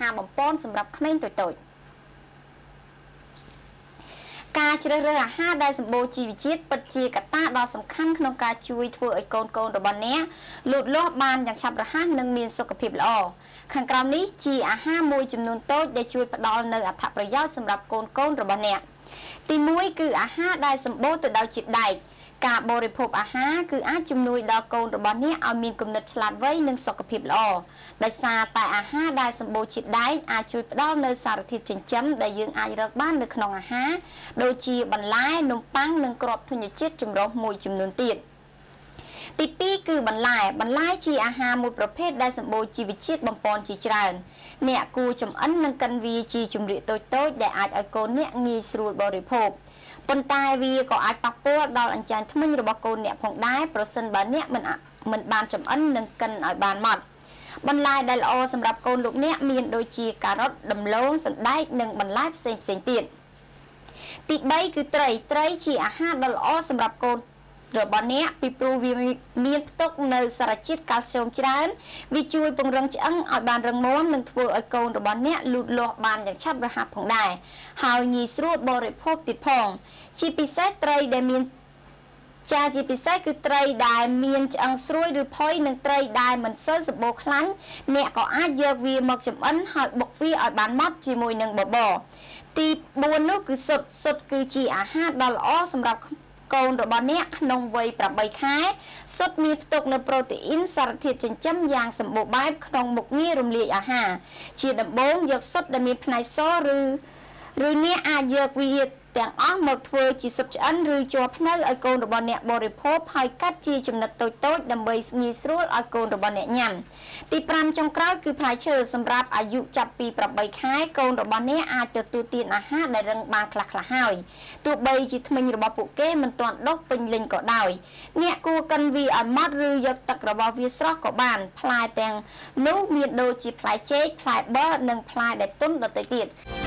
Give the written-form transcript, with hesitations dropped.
ហាបំពន់សម្រាប់ក្មេងតូចៗការជ្រើសរើសអាហារដែលសម្បូរជីវជាតិពិតជាកត្តាដ៏សំខាន់ក្នុងការជួយធ្វើឲ្យកូនៗរបស់អ្នកលូតលាស់បានយ៉ាងឆាប់រហ័សនិងមានសុខភាពល្អខាងក្រោមនេះជាអាហារមួយចំនួនតូចដែលជួយផ្ដល់នូវអត្ថប្រយោជន៍សម្រាប់កូនៗរបស់អ្នកទី1គឺអាហារដែលសម្បូរទៅដោយជាតិដែកការបរិភោគអាហារគឺអាចជំនួយដល់កូនរបស់អ្នកឲ្យមានគំនិតឆ្លាតវៃនិងសុខភាពល្អដោយសារតែអាហារដែលសម្បូរជាតិដែកអាចជួយផ្ដល់នូវសារធាតុចិញ្ចឹមដែលយើងអាចរកបាននៅក្នុងអាហារដូចជាបន្លែនំប៉័ងនិងគ្រាប់ធញ្ញជាតិចម្រុះមួយចំនួនទៀតទី2គឺបន្លែជាអាហារមួយប្រភេទដែលសម្បូរជីវជាតិបំពន់ជាច្រើនអ្នកគួរចម្អិននិងកិនវាជាចម្រៀកតូចៗដែលអាចឲ្យកូនអ្នកងាយស្រួលបរិភោគប៉ុន្តែវាក៏អាចប៉ះពាល់ដល់អញ្ចាញធ្មេញរបស់កូនអ្នកផងដែរប្រសិនបើអ្នកមិនបានចម្អិននិងកិនឲ្យបានម៉ត់បន្លែដែលល្អសម្រាប់កូនលោកអ្នកមានដូចជាការ៉ុតដំឡូងសណ្តែកនិងបន្លែផ្សេងទៀតទី3គឺត្រីជាអាហារដ៏ល្អសម្រាប់កូនរបស់អ្នកពីព្រោះវាមានផ្ទុកនៅសារជាតិកាល់ស្យូមច្រើនវាជួយពង្រឹងឆ្អឹងឲ្យបានរឹងមាំនិងធ្វើឲ្យកូនរបស់អ្នកលូតលាស់បានយ៉ាងឆាប់រហ័សផងដែរហើយងាយស្រួលបរិភោគទៀតផងជាពិសេសត្រីដែលមានជាពិសេសគឺត្រីដែលមានឆ្អឹងស្រួយឬផុយនិងត្រីដែលមិនសូវសម្បូរខ្លាញ់អ្នកក៏អាចយកវាមកចម្អិនហើយបុកវាឲ្យបានម៉ត់ជាមួយនឹងបបរទី4នោះគឺស៊ុតគឺជាអាហារដ៏ល្អសម្រាប់កូនរបស់អ្នកក្នុងវ័យ8ខែស៊ុតមានផ្ទុកនូវប្រូតេអ៊ីនសារធាតុចិញ្ចឹមយ៉ាងសម្បូរបែបក្នុងមុខងាររំលាយអាហារជាដំបូងយកស៊ុតដែលមានផ្នែកសឬអ្នកអាចយកវាទាំងអស់មកធ្វើជាស៊ុបឆ្អិនឬជ័រភ្នៅឲ្យកូនរបស់អ្នកបរិភោគហើយកាត់ជាចំណិតតូចៗដើម្បីងាយស្រួលឲ្យកូនរបស់អ្នកញ៉ាំទី5ចុងក្រោយគឺផ្លែឈើសម្រាប់អាយុចាប់ពី8ខែកូនរបស់អ្នកអាចទទួលទានអាហារដែលរឹងបានខ្លះៗហើយទោះបីជាធ្មេញរបស់ពួកគេមិនទាន់ដុះពេញលេញក៏ដោយអ្នកគួរកិនវាឲ្យម៉ត់ឬយកទឹករបស់វាស្រស់ក៏បានផ្លែទាំងនោះមានដូចជាផ្លែចេកផ្លែបឺរនិងផ្លែដែលទន់ដទៃទៀត